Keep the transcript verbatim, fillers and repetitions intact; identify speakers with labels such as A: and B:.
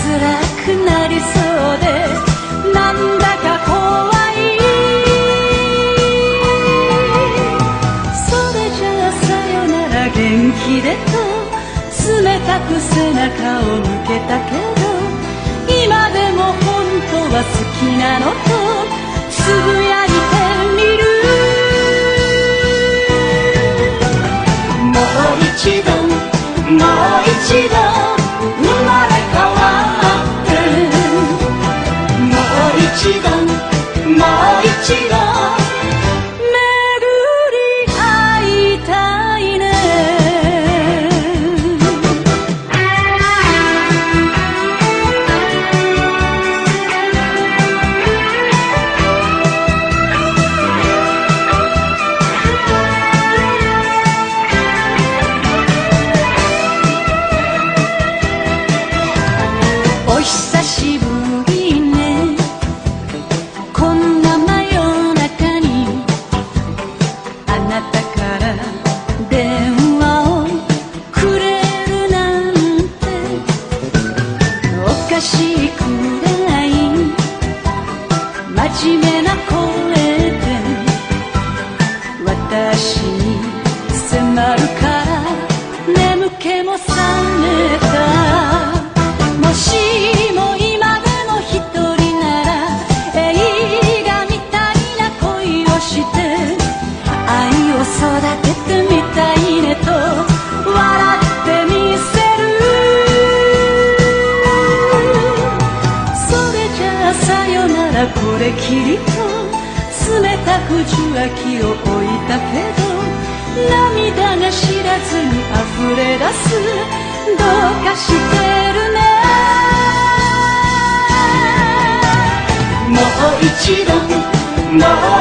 A: くなりそうでなんだか怖い。それじゃあさよなら元気でと冷たく背中を向けたけど、今でも本当は好きなのとつぶやいてみる。もう一度もう一度生まれ変わってもう一度もう一度巡り会いたいね。お久しぶりね。こんな真夜中にあなたから電話をくれるなんて、おかしいくらい真面目な声で私に迫るから眠気も覚めた。もしも今でも一人なら映画みたいな恋をして愛を育ててみたいねと笑ってみせる。それじゃあさよならこれきりと冷たく受話器を置いたけど、涙が知らずに溢れ出す。どうかしてるね。もう一度もう